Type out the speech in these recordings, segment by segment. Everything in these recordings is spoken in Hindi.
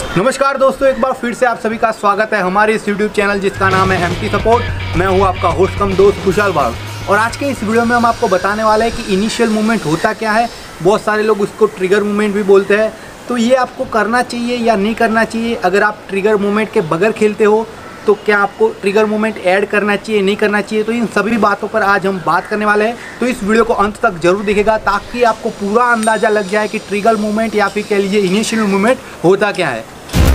नमस्कार दोस्तों, एक बार फिर से आप सभी का स्वागत है हमारे इस यूट्यूब चैनल जिसका नाम है एमटी सपोर्ट। मैं हूं आपका होस्ट कम दोस्त खुशहाल बाग और आज के इस वीडियो में हम आपको बताने वाले हैं कि इनिशियल मूवमेंट होता क्या है। बहुत सारे लोग उसको ट्रिगर मूवमेंट भी बोलते हैं, तो ये आपको करना चाहिए या नहीं करना चाहिए। अगर आप ट्रिगर मूवमेंट के बगैर खेलते हो तो क्या आपको ट्रिगर मूवमेंट ऐड करना चाहिए नहीं करना चाहिए, तो इन सभी बातों पर आज हम बात करने वाले हैं। तो इस वीडियो को अंत तक जरूर देखिएगा ताकि आपको पूरा अंदाज़ा लग जाए कि ट्रिगर मूवमेंट या फिर कह लीजिए इनिशियल मूवमेंट होता क्या है।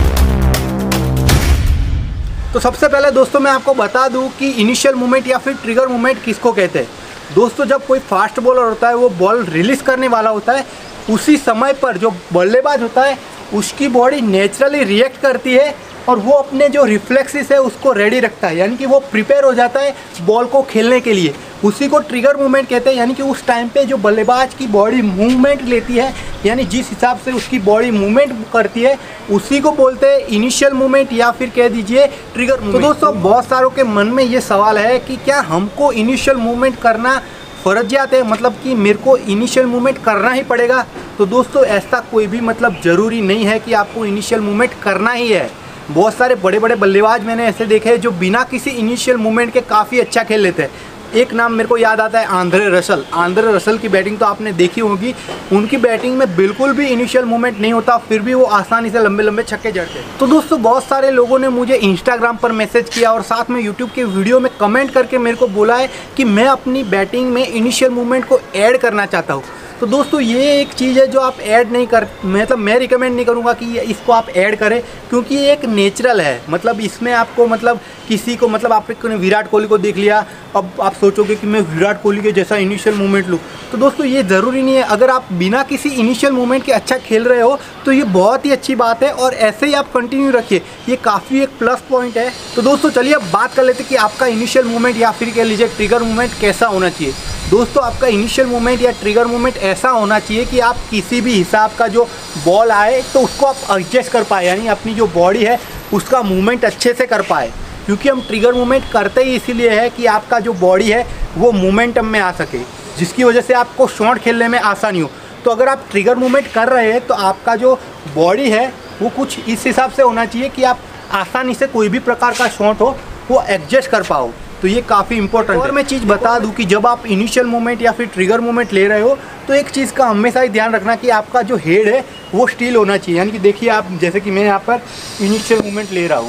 तो सबसे पहले दोस्तों मैं आपको बता दूं कि इनिशियल मूवमेंट या फिर ट्रिगर मूवमेंट किसको कहते हैं। दोस्तों जब कोई फास्ट बॉलर होता है वो बॉल रिलीज़ करने वाला होता है, उसी समय पर जो बल्लेबाज होता है उसकी बॉडी नेचुरली रिएक्ट करती है और वो अपने जो रिफ्लेक्सेस है उसको रेडी रखता है, यानी कि वो प्रिपेयर हो जाता है बॉल को खेलने के लिए। उसी को ट्रिगर मूवमेंट कहते हैं, यानी कि उस टाइम पे जो बल्लेबाज की बॉडी मूवमेंट लेती है, यानी जिस हिसाब से उसकी बॉडी मूवमेंट करती है उसी को बोलते हैं इनिशियल मूवमेंट या फिर कह दीजिए ट्रिगर मूवमेंट। तो दोस्तों बहुत सारों के मन में ये सवाल है कि क्या हमको इनिशियल मूवमेंट करना फर्जियात है, मतलब कि मेरे को इनिशियल मूवमेंट करना ही पड़ेगा। तो दोस्तों ऐसा कोई भी मतलब ज़रूरी नहीं है कि आपको इनिशियल मूवमेंट करना ही है। बहुत सारे बड़े बड़े बल्लेबाज मैंने ऐसे देखे हैं जो बिना किसी इनिशियल मूवमेंट के काफ़ी अच्छा खेल लेते हैं। एक नाम मेरे को याद आता है आंद्रे रसल। आंद्रे रसल की बैटिंग तो आपने देखी होगी। उनकी बैटिंग में बिल्कुल भी इनिशियल मूवमेंट नहीं होता, फिर भी वो आसानी से लंबे लंबे छक्के जड़ते हैं। तो दोस्तों बहुत सारे लोगों ने मुझे इंस्टाग्राम पर मैसेज किया और साथ में यूट्यूब के वीडियो में कमेंट करके मेरे को बोला है कि मैं अपनी बैटिंग में इनिशियल मूवमेंट को ऐड करना चाहता हूँ। तो दोस्तों ये एक चीज़ है जो आप ऐड नहीं कर, मतलब मैं रिकमेंड नहीं करूँगा कि इसको आप ऐड करें, क्योंकि ये एक नेचुरल है। मतलब इसमें आपको मतलब किसी को मतलब आप विराट कोहली को देख लिया, अब आप सोचोगे कि मैं विराट कोहली के जैसा इनिशियल मूवमेंट लूँ। तो दोस्तों ये ज़रूरी नहीं है। अगर आप बिना किसी इनिशियल मूवमेंट के अच्छा खेल रहे हो तो ये बहुत ही अच्छी बात है और ऐसे ही आप कंटिन्यू रखिए, ये काफ़ी एक प्लस पॉइंट है। तो दोस्तों चलिए अब बात कर लेते हैं कि आपका इनिशियल मूवमेंट या फिर कह लीजिए ट्रिगर मूवमेंट कैसा होना चाहिए। दोस्तों आपका इनिशियल मूवमेंट या ट्रिगर मूवमेंट ऐसा होना चाहिए कि आप किसी भी हिसाब का जो बॉल आए तो उसको आप एडजस्ट कर पाए, यानी अपनी जो बॉडी है उसका मूवमेंट अच्छे से कर पाए। क्योंकि हम ट्रिगर मूवमेंट करते ही इसीलिए है कि आपका जो बॉडी है वो मोमेंटम में आ सके, जिसकी वजह से आपको शॉट खेलने में आसानी हो। तो अगर आप ट्रिगर मूवमेंट कर रहे हैं तो आपका जो बॉडी है वो कुछ इस हिसाब से होना चाहिए कि आप आसानी से कोई भी प्रकार का शॉट हो वो एडजस्ट कर पाओ। तो ये काफ़ी इंपॉर्टेंट है। और मैं चीज़ बता दूं कि जब आप इनिशियल मूवमेंट या फिर ट्रिगर मूवमेंट ले रहे हो तो एक चीज़ का हमेशा ही ध्यान रखना कि आपका जो हेड है वो स्टील होना चाहिए। यानी कि देखिए आप, जैसे कि मैं यहाँ पर इनिशियल मूवमेंट ले रहा हूँ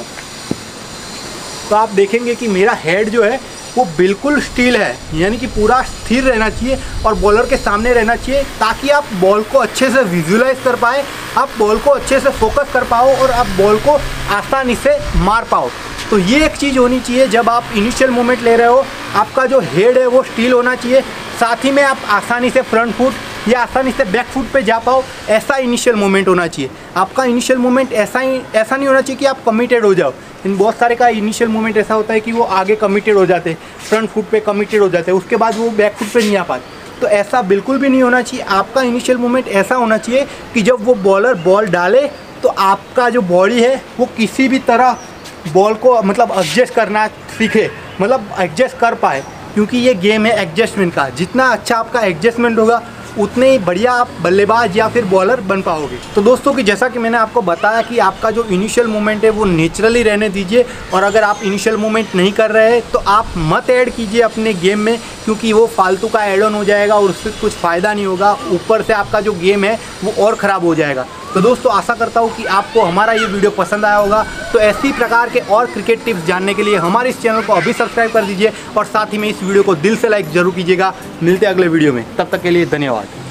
तो आप देखेंगे कि मेरा हेड जो है वो बिल्कुल स्टील है, यानी कि पूरा स्थिर रहना चाहिए और बॉलर के सामने रहना चाहिए, ताकि आप बॉल को अच्छे से विजुलाइज कर पाए, आप बॉल को अच्छे से फोकस कर पाओ और आप बॉल को आसानी से मार पाओ। तो ये एक चीज़ होनी चाहिए जब आप इनिशियल मूवमेंट ले रहे हो। आपका जो हेड है वो स्टील होना चाहिए, साथ ही में आप आसानी से फ्रंट फुट या आसानी से बैक फुट पे जा पाओ, ऐसा इनिशियल मूवमेंट होना चाहिए। आपका इनिशियल मूवमेंट ऐसा नहीं होना चाहिए कि आप कमिटेड हो जाओ। इन बहुत सारे का इनिशियल मूवमेंट ऐसा होता है कि वो आगे कमिटेड हो जाते हैं, फ्रंट फुट पे कमिटेड हो जाते हैं, उसके बाद वो बैक फुट पे नहीं आ पाते। तो ऐसा बिल्कुल भी नहीं होना चाहिए। आपका इनिशियल मूवमेंट ऐसा होना चाहिए कि जब वो बॉलर बॉल डाले तो आपका जो बॉडी है वो किसी भी तरह बॉल को मतलब एडजस्ट करना सीखे, मतलब एडजस्ट कर पाए, क्योंकि ये गेम है एडजस्टमेंट का। जितना अच्छा आपका एडजस्टमेंट होगा उतने ही बढ़िया आप बल्लेबाज या फिर बॉलर बन पाओगे। तो दोस्तों कि जैसा कि मैंने आपको बताया कि आपका जो इनिशियल मूवमेंट है वो नेचुरली रहने दीजिए, और अगर आप इनिशियल मूवमेंट नहीं कर रहे हैं तो आप मत ऐड कीजिए अपने गेम में, क्योंकि वो फालतू का ऐड ऑन हो जाएगा और उससे कुछ फ़ायदा नहीं होगा। ऊपर से आपका जो गेम है वो और ख़राब हो जाएगा। तो दोस्तों आशा करता हूँ कि आपको हमारा ये वीडियो पसंद आया होगा। तो ऐसी प्रकार के और क्रिकेट टिप्स जानने के लिए हमारे इस चैनल को अभी सब्सक्राइब कर दीजिए और साथ ही में इस वीडियो को दिल से लाइक ज़रूर कीजिएगा। मिलते हैं अगले वीडियो में, तब तक के लिए धन्यवाद।